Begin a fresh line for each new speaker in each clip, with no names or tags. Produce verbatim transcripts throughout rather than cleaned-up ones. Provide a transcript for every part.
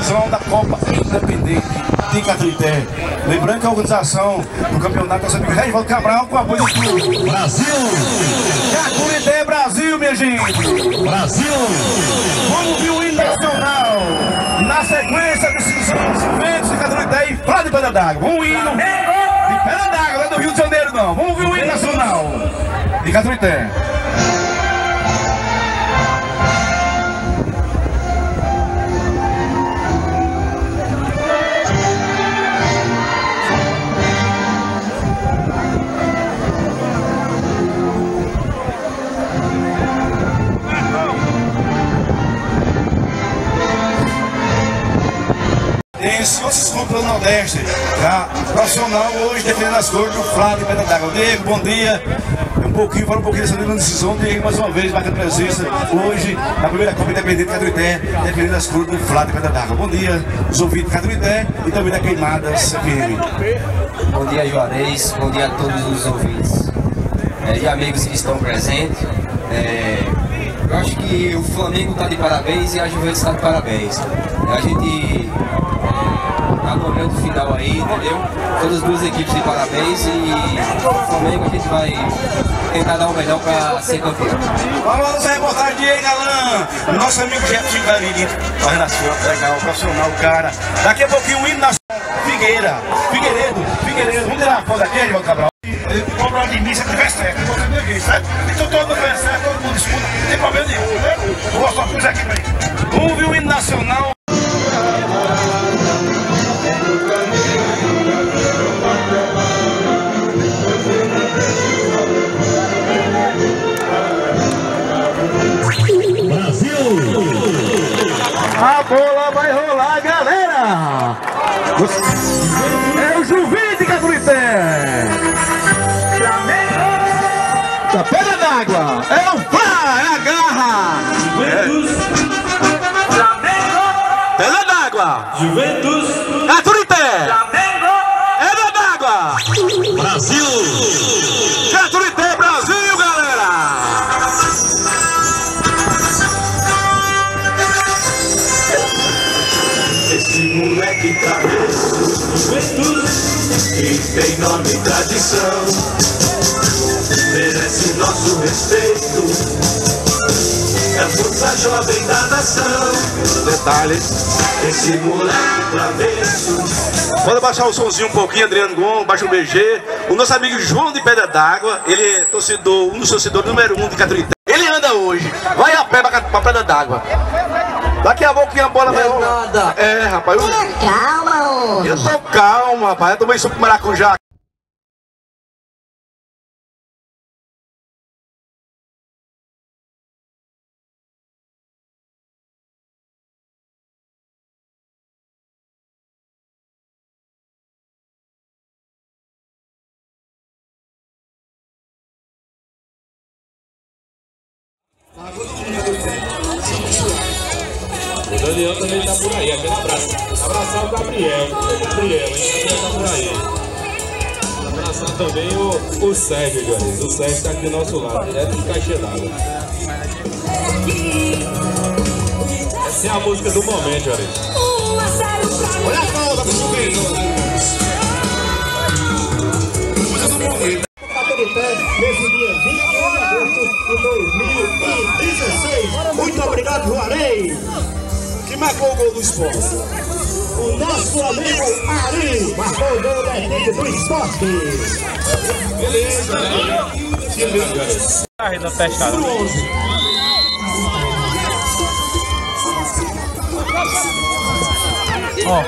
decisão da Copa Independente de Caturité. Lembrando que a organização do campeonato é nosso amigo Regivaldo Cabral com apoio do clube
Brasil!
Caturité Brasil, minha gente!
Brasil!
Vamos ouvir o hino nacional na sequência dos eventos de Caturité e Flá de Pedra d'Água. Um hino de Pedra d'Água, não é do Rio de Janeiro não. Vamos ouvir o hino nacional de Caturité. Esse outros clubes do Nordeste, tá? Profissional hoje defendendo as cores do Flá de Pedra d'Água. Diego, bom dia. Um pouquinho, fala um pouquinho dessa grande decisão. Diego, mais uma vez, marcando presença hoje na primeira Copa Independente de Caturité, defendendo as cores do Flá de Pedra d'Água. Bom dia, os ouvintes de Caturité e também da Queimadas F M.
Bom dia, Juarez. Bom dia a todos os ouvintes é, e amigos que estão presentes. É, eu acho que o Flamengo está de parabéns e a Juventus está de parabéns. A gente tá no momento final aí, entendeu? Todas as duas equipes de parabéns e o Flamengo a gente vai tentar dar o melhor para ser campeão.
Vamos lá nessa reportagem aí, galã! Nosso amigo Jefferson Carini, fazendo as fotos, legal, profissional, cara. Daqui a pouquinho o hino nacional. Figueira, Figueiredo, Figueiredo. Vamos tirar a foto aqui, Regivaldo Cabral. Ele cobra de mim, você tiver certo, você não é certo? Então todo mundo tiver certo, todo mundo disputa, não tem problema nenhum, né? Vou mostrar uma coisa aqui pra ele. Vamos ver o hino nacional. A bola vai rolar, galera! É o Juventus de Caturité! Da Pedra d'Água! É o Flá! É a garra!
Juventus!
É. Pedra d'Água!
Juventus!
Caturité! Pedra d'Água!
Brasil!
Caturité, Brasil, galera!
Esse moleque cabeço,
Juventus!
que tem nome e tradição, merece nosso respeito. É a força jovem da nação.
Detalhe.
Esse moleque travesso.
Pode baixar o somzinho um pouquinho, Adriano Gomes, baixa o B G. O nosso amigo João de Pedra d'Água, ele é torcedor, um dos torcedores número um de Caturité. Ele anda hoje, vai a pé pra, pra Pedra d'Água. Daqui a pouquinho a bola vai rolar.
Nada.
É, rapaz. Eu,
Calma,
eu tô calmo, rapaz. Eu tomei suco de maracujá.
O Daniel também tá por aí, aquele abraço. Abraçar o Gabriel. Gabriel, hein? Gabriel tá por aí. Abraçar também o, o Sérgio, Juarez. O Sérgio tá aqui do nosso lado, direto de Caixa d'Água. Essa é a música do momento, Juarez.
Olha a falta do Juventus.
Nesse dia vinte de agosto de dois mil e dezesseis. Muito obrigado, Juarez.
Que marcou o gol do esporte?
O nosso amigo Ari marcou o gol da equipe do esporte.
Beleza. Beleza.
Carreira fechada. Ó,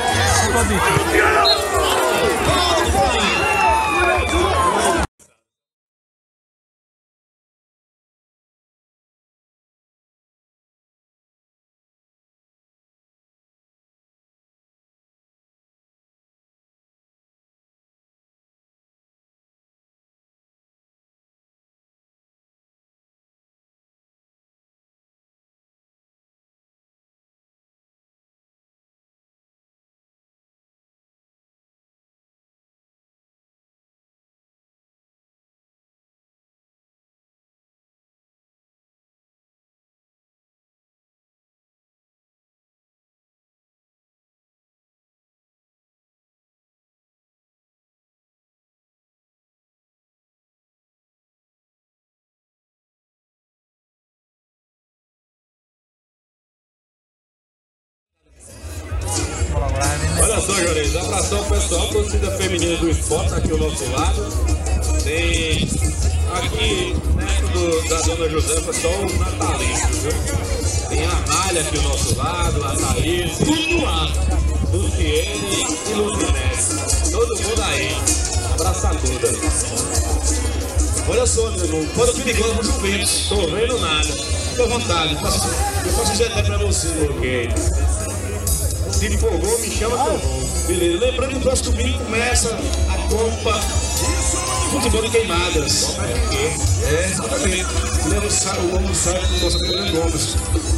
abração, Juarez. Abração ao pessoal, torcida feminina do esporte aqui ao nosso lado. Tem aqui, perto do, da dona Josefa, só os natalistas, viu? Tem a Amália aqui ao nosso lado, a Thaís, tudo no ar. Luciene e Lucinete. Todo mundo aí. Abraço a todas.
Olha só, meu irmão, quando perigoso no Juventus.
Tô vendo nada.
Fica à vontade, eu faço, eu faço isso até pra você.
Ok. Se empolgou, me chama que eu vou.
Beleza, lembrando que o próximo domingo começa a Copa Futebol de Queimadas. É, exatamente. Leva o homem sai com o nosso Fernando Gomes.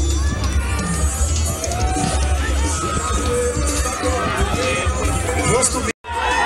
Próximo domingo.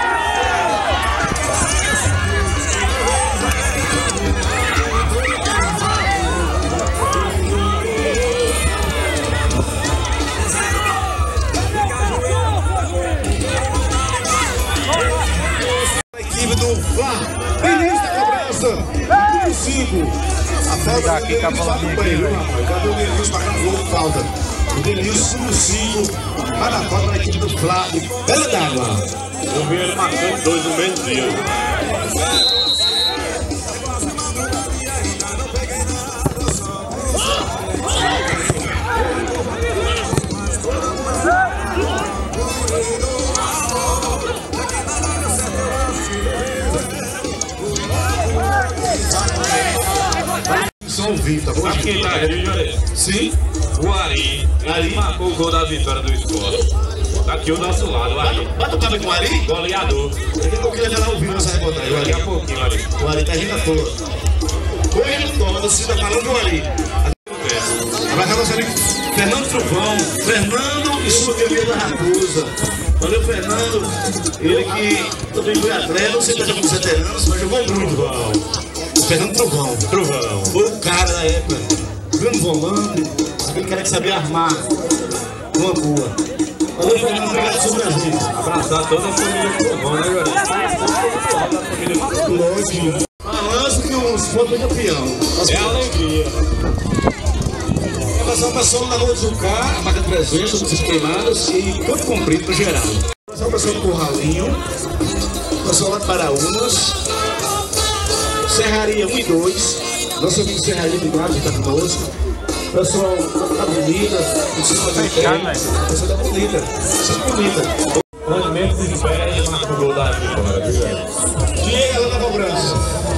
A falta aqui com a bola bem, viu, rapaz? Cadê o Denilson marcando gol de falta? O Denilson no cinco, vai na falta da equipe do Flávio. Bela d'água.
Eu vi ele marcando dois no mesmo dia.
São Vitor, tá bom?
Sabe quem tá aqui, Juarez?
Sim.
O Ari. Ari marcou o gol da vitória do esporte. Tá aqui ao nosso lado, o Ari.
Vai tocar com o Ari?
Goleador.
Daqui a pouco ele vai lá ouvir essa reportagem.
Daqui a pouquinho, Ari.
O Ari tá rindo à toa. Hoje no toma, você tá falando do Ari. Abraçar nosso amigo Fernando Trovão. Fernando e sua teoria da Raposa. Valeu, Fernando. Ele que também foi atleta, não sei se tá jogando veteranos, mas jogou muito. Fernando Trovão.
Trovão.
Foi o cara da época. Grande volante. Aquele cara que sabia armar uma boa. Valeu, Fernando. Obrigado sobre a gente.
Abraçar toda a família Trovão, né, Juarez? Toda a família Trovão.
Lógico. Balanço que o esporte é campeão.
É alegria.
Passar passando na Rua do Zucá, a marca de presença, dos queimados e Campo Comprido no geral. Passar passando no Curralinho, passar lá para Unas, Serraria um e dois, nosso amigo Serraria de Guarda está conosco. Pessoal da Bonita, não sei se pode ter, pessoal da Bonita, sempre bonita.
Quando menos se espera, ele marca o gol da vitória.
Chega lá na cobrança.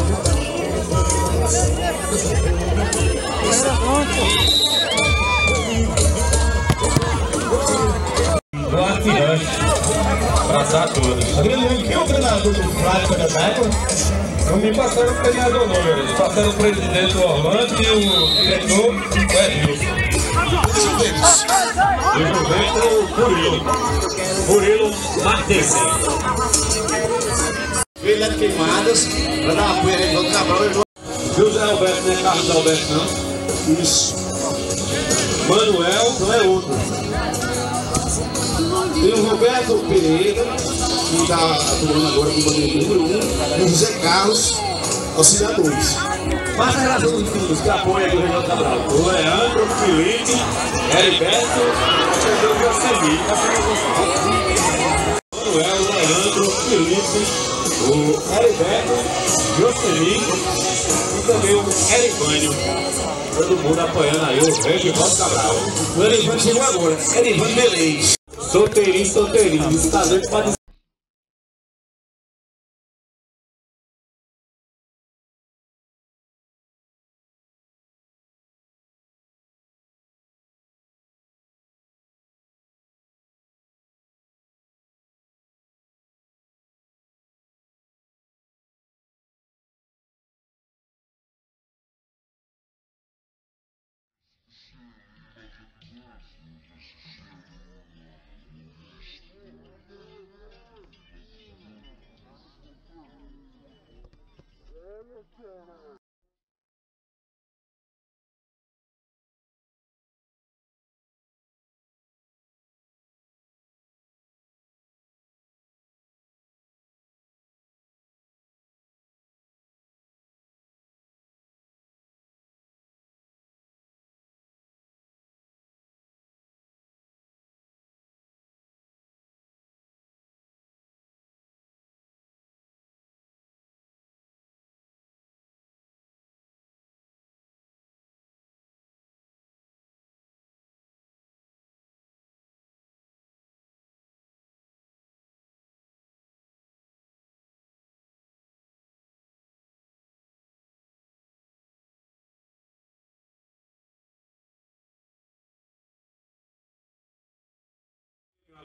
Boa tirante. Abraçar a todos.
Quem é o treinador do Flávio da D'Água?
Não me passaram o treinador não, meu Deus. Passaram o presidente do Orlando e o diretor, o Edilson. E o governo, o Murilo. Murilo Martins.
Veio lá de Queimadas, para dar apoio aí, João Cabral e
José Alberto, não é Carlos Alberto, não.
Isso.
Manuel não é outro.
Tem o Roberto Pereira, que está atuando agora com o bandeira número um, e o José Carlos, auxiliadores.
Passa a relação dos times que apoia aqui o Renato Cabral. O Leandro, o Felipe, Heriberto e o Josemi. Manuel, o Leandro, o Felipe, o Heriberto, o Josemi e também o Erivânio. Todo mundo apoiando aí o Renato Cabral.
O Erivânio chegou agora, Erivânio Beleza.
Solteirinho, solteirinho. Está doido para dizer.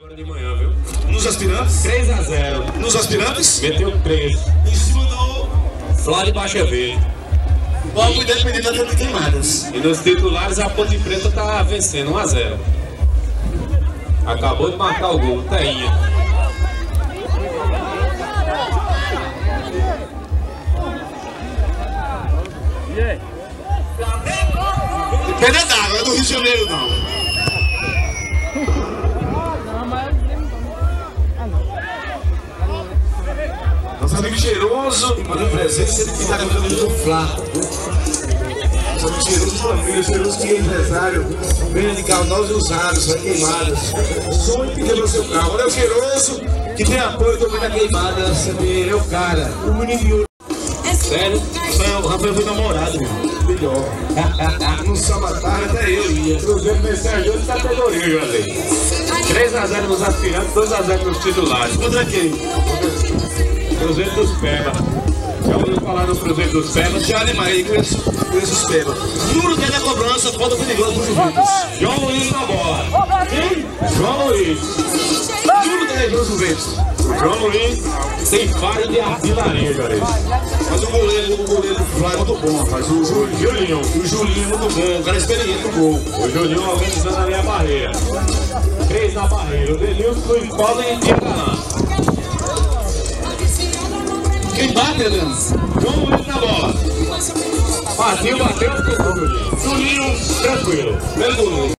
Agora de manhã, viu?
Nos aspirantes?
três a zero.
Nos aspirantes?
Meteu três.
Em cima do...
Flávio Baixa Verde.
Logo independente da tempo de queimadas.
E nos titulares a Ponte Preta tá vencendo um a zero. Acabou de marcar o gol, Teinha.
Pedra d'água, não é do Rio de Janeiro não. Nosso amigo Cheiroso, fazendo presença, ele que está cantando do Flá. Nosso amigo Cheiroso, família, Cheiroso que é empresário, vem de carros usados, vai queimadas. Sonho que quebrou seu carro. Olha o Cheiroso, que tem apoio também da queimada, ele é o cara, o menino.
Sério?
O Rafael foi namorado, meu. Melhor. No sábado até eu ia.
Cruzeiro venceu as duas categorias, Juazeiro. três a zero nos aspirantes, dois a zero nos titulares.
Contra quem?
Cruzeiro dos Pebas. Já ouviu falar no Cruzeiro dos Pebas?
Já demais, conheço, conheço os Pebas. Número que é da cobrança, falta perigoso para os Juventus.
João Luiz na bola. Quem? João Luiz.
Número que é dos Juventus.
João Luiz tem falha de artilharia, Juazeiro.
Mas o goleiro, o goleiro do Flá é muito bom, rapaz. O Julinho. O Julinho é muito bom, o cara é experiente no gol.
O Julinho organizando ali a barreira. Três na barreira. O Denilson, o Colin e o Galã.
Quem bate, Adriano?
João Luiz na bola. Partiu, bateu, ficou o Julinho. Julinho, tranquilo.
Pelo goleiro.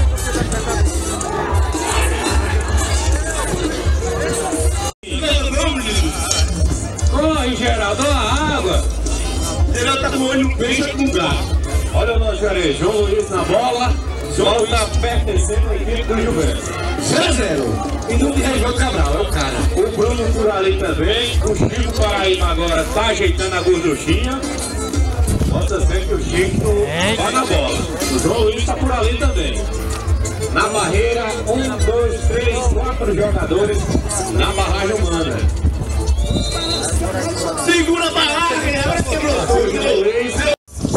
Corre, Geraldo, olha a água.
Ele tá com o olho bem com o gato.
Olha o nosso Juarez, João Luiz na bola. João Luiz está pertencendo à equipe do Juventus.
zero a zero. E não de Reginaldo Cabral, é o cara.
O Bruno por ali também. O Chico Paraíba agora está ajeitando a gorduchinha. Bota sempre que o Chico vai na bola. O João Luiz está por ali também. Na barreira, um, dois, três, quatro jogadores na barragem humana.
Segura a barragem, agora quebrou tudo.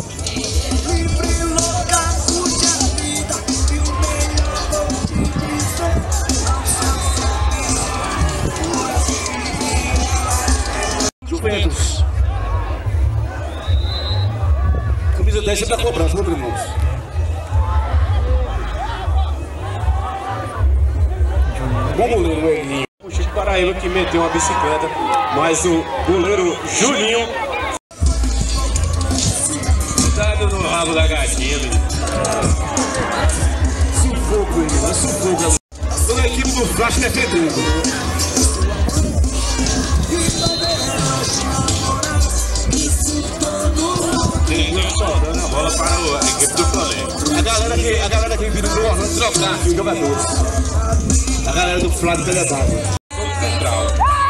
Juventus. Camisa dez é pra cobrança, meu irmão. Bom goleiro, Elinho.
O Chico Paraíba que meteu uma bicicleta, mas o goleiro Julinho tá no rabo da gatinha.
Sufoco, Elinho, é sufoco. Toda a equipe do Flash defendendo.
Dando a bola para a equipe do Flamengo.
A galera que, a galera que vindo do Orlando trocar aqui os jogadores. A galera do Flávio Teletário.
Central.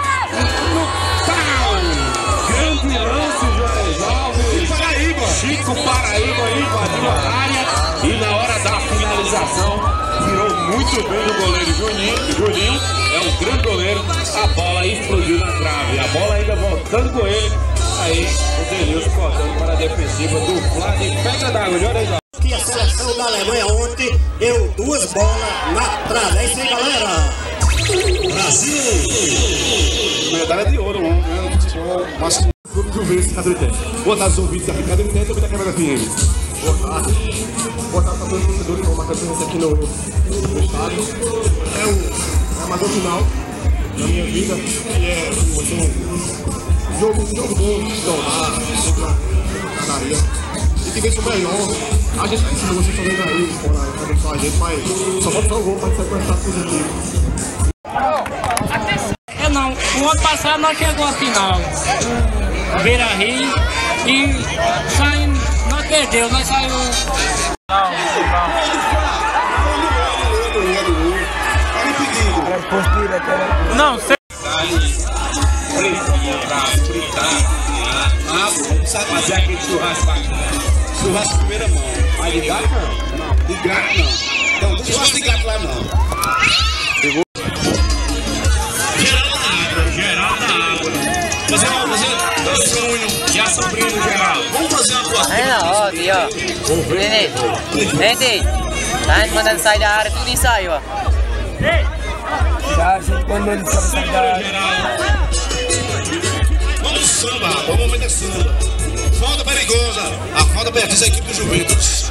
Grande lance, Juarez Alves.
Paraíba.
Chico Paraíba invadiu a área e na hora da finalização virou muito bem o goleiro Juninho. Juninho é um grande goleiro. A bola explodiu na trave. A bola ainda voltando com ele. Aí o Denilson cortando para a defensiva do Flávio de Pedra d'Água. Juarez Alves.
Que a seleção da Alemanha ontem deu duas bolas na trave. É isso aí, galera. Brasil!
Medalha de ouro, mano. Mas o clube do Juventus, Ricardo Tete. Boa tarde, os ouvintes da Ricardo Tete e também da Câmara F M.
Boa tarde. Boa tarde para todos os torcedores que vão marcar presença aqui no, no estádio. É o amador final da minha vida, que é assim, um jogo, um jogo bom, estourar, sempre na canaria. E que vem pro melhor. A gente precisa, vocês estão vendo aí, fora, também só a gente, mas só pode só o gol para ser com resultado positivo.
Eu não, o ano passado nós chegamos à final, Beira Rio, e saímos, nós perdemos, nós saímos. Não, não. Não, sei.
Pra fritar, fazer aquele churrasco bacana.
Churrasco primeira mão.
Mas de gato não.
De gato não. Então, não tem churrasco de gato lá não.
Geral da água.
Fazer uma, fazer um sonho.
E a sobrinha do Geraldo?
Vamos fazer uma coisa.
Aí não, ó, aqui, ó. Nenê. Nenê. Tá mandando sair da área, tudo isso aí, ó.
Boa noite, saudade.
Vamos samba, vamos momento é samba. Falta perigosa, a falta pertence à equipe do Juventus.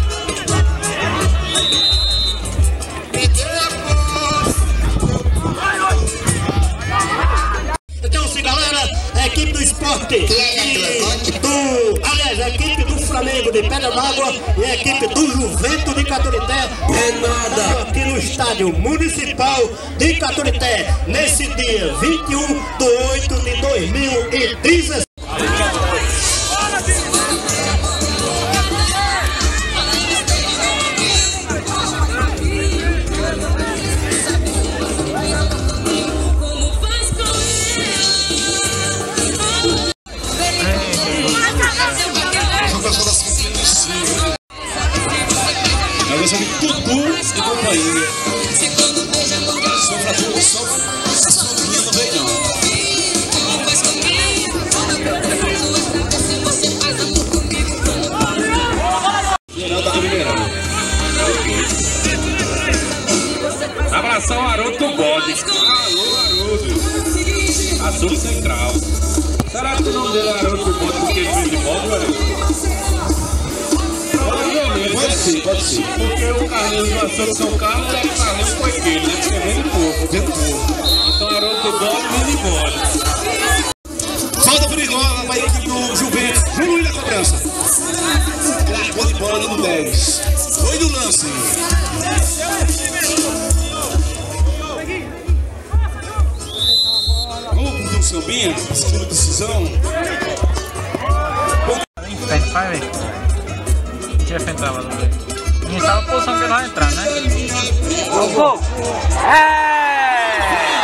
Então, sim, galera, a equipe do esporte, do, aliás, a equipe do Flamengo de Pedra d'Água e a equipe do Juventus de Caturité, aqui no estádio municipal de Caturité, nesse dia vinte e um de oito de dois mil e dezesseis.
Agora de Tutu e companhia. Só pra tu, só a sombrinha não vem não. Geral da Mineirão.
Abração Haroldo Bode. Alô, Haroldo. Azul Central. Será que o nome dele é Haroldo Bode porque ele vive de modo, velho? Pode ser, pode ser. Porque o Carlinhos do Açougue de São Carlos é o Carlinhos Coiqueiro, né? Porque vem de pouco, vem de pouco. Então Haroldo do Bode vem de bode.
Falta perigosa para a equipe do Juventus. Vamos ir na cobrança. Largou de bola no dez. Foi do lance. Vamos curtir um sambinha? Segunda decisão.
Pede pra ver. Deixa eu entrar lá. Não sabe a posição que ele vai entrar, né? Gol! Gol! É!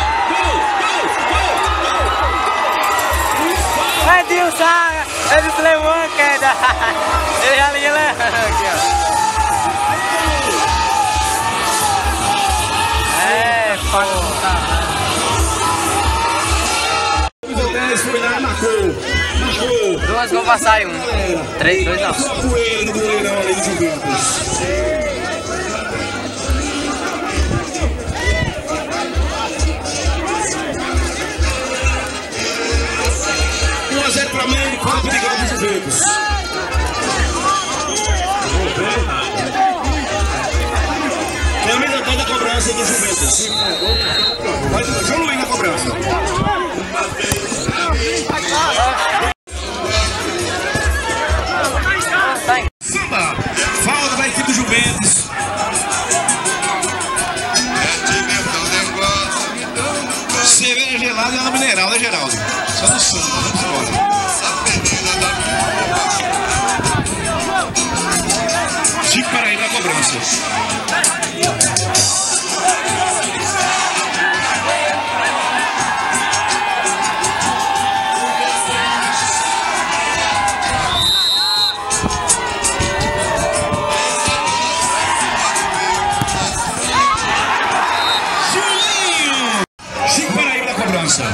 Vai, Dilson! Ele levou a queda! Ele já liga lá. Aqui, ó. É, pode botar.
Foi lá, marcou. Marcou.
Duas gols pra sair um. Três, dois não.
Só com ele no goleirão ali do Juventus. um a zero para mim, quatro perigosos do Juventus. Camisa toda a cobrança do Juventus. Vai, João Luiz na cobrança. Samba! Falta da equipe do Juventus. Cerveja gelada e água mineral, né, Geraldo? Só no samba, vamos embora. Chico Paraíba na cobrança. Chico Paraíba na cobrança.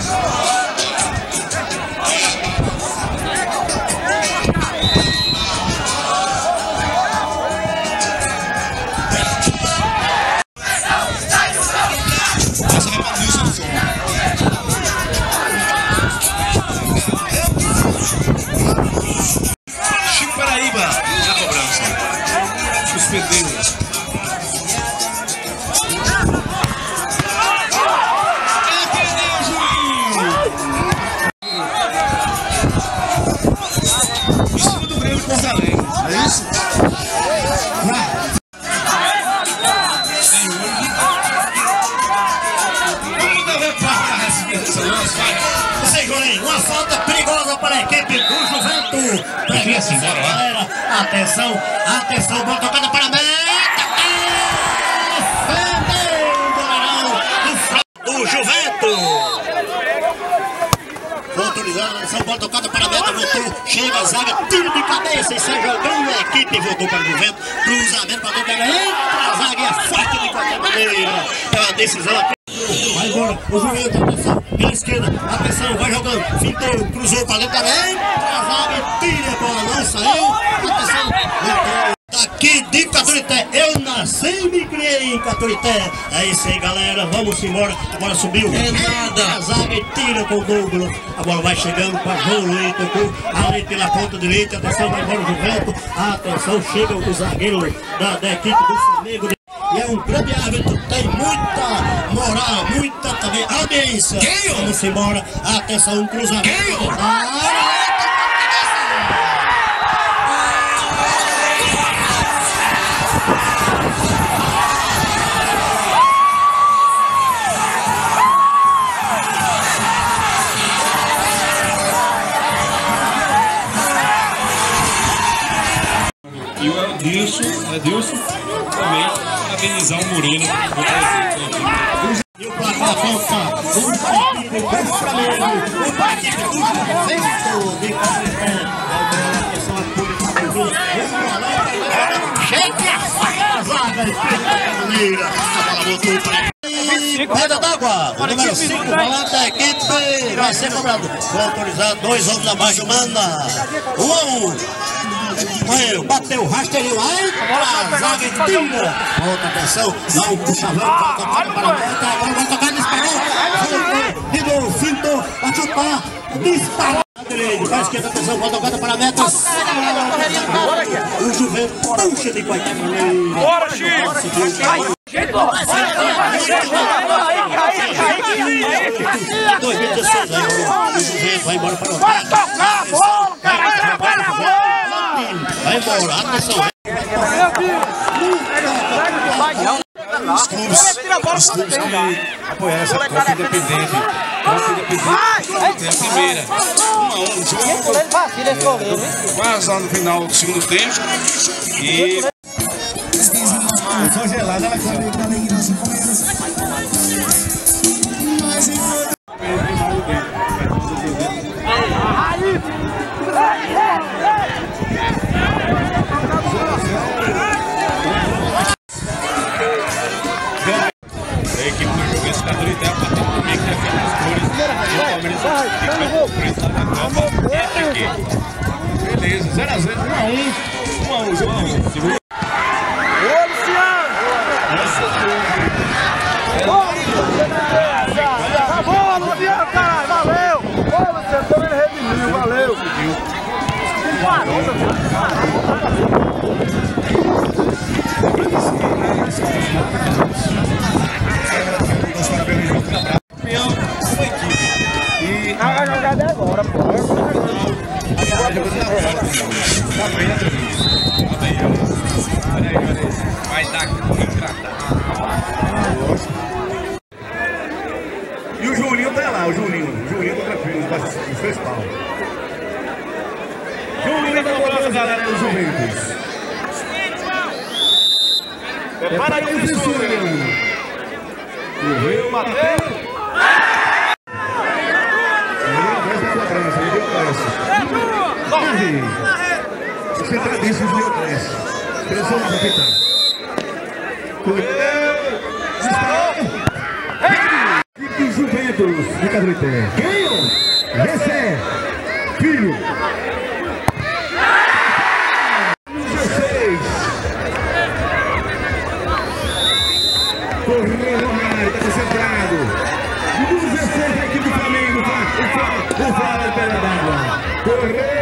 Essa vai para o Wilson. Chico Paraíba na cobrança. Suspendeu. É isso?
Uma falta perigosa para a equipe do Juventus.
Assim, bora lá.
Galera, atenção, atenção, bola tocada para a meta. O goleirão do Juventus. Autorizando, essa bola tocada para a meta, voltou, chega a zaga, tiro de cabeça e sai jogando a equipe, voltou para o Juventus, cruzamento para dentro, entra a zaga e é forte de qualquer maneira, é uma decisão aqui. Vai embora, o Juventus, atenção, pela esquerda, atenção, vai jogando, fintou, cruzou para dentro, entra a zaga e tira a bola, não saiu, atenção, voltou. Daqui de Caturité, eu nasci. Nasci e me criei em Caturité. É isso aí, galera, vamos embora. Agora subiu. É nada. A zaga e tira com o Douglas. A bola vai chegando para João Leite, tocou ali pela ponta direita. Atenção, vai embora o Juventus. Atenção, chega o zagueiro da, da equipe do Flamengo. E é um grande árbitro, tem muita moral, muita também audiência. Vamos embora. Atenção, um cruzamento.
E o Edilson, Edilson também amenizar o Moreno.
E o placar volta, o partido do Flamengo, o partido do Juventus de Caturité. Atenção, a polícia, chega a zaga, a maneira, a bola voltou para Pedra d'água, o número cinco, volante da equipe, vai ser cobrado. Foi autorizado, dois homens abaixo, manda. Um a um. Morreu, bateu, rasteirinho, aí, a zaga e tira. Volta, atenção, dá um puxa-vão, volta para a meta, agora vai tocar, disparou. De novo, fintou, vai chutar, disparou. Direito, para a esquerda, atenção, volta, volta para a meta. O Juventus puxa de qualquer maneira.
Bora, Chico!
dois mil e dezesseis, aí o Juventus vai embora para o
Bora tocar a bola, caralho, trabalha a bola!
vai embora, atenção.
Os clubes, os clubes que apoiaram essa Copa Independente, Copa Independente, tem a primeira, um a um, jogo, quase lá no final do segundo tempo, e... Só gelada, ela a equipe do jogo esse Caturité bateu comigo que defende as cores do Palmeiras fica na Copa entre aqui. Beleza, zero a zero, um a um, um a um, jogo a um. Ô, Luciano! Tá bom, Luciano, caralho, valeu! Ô, Luciano, também redimiu, valeu! A jogada é agora, pô. Vai dar e o Juninho tá lá, o Juninho. O Juninho tá tranquilo, os três pau. Juninho tá cobrando, galera, do Juventus. Prepara aí o Juninho. Juninho bateu. Você tá desse o Juninho cresce. Pressão na capitã. Equipe do Juventus de Caturité. Quem? Gessé. Filho. dezesseis. Correu Romário, tá concentrado. dezesseis a equipe do Flamengo. O Flávio, o Flávio, pedra d'água. Correu.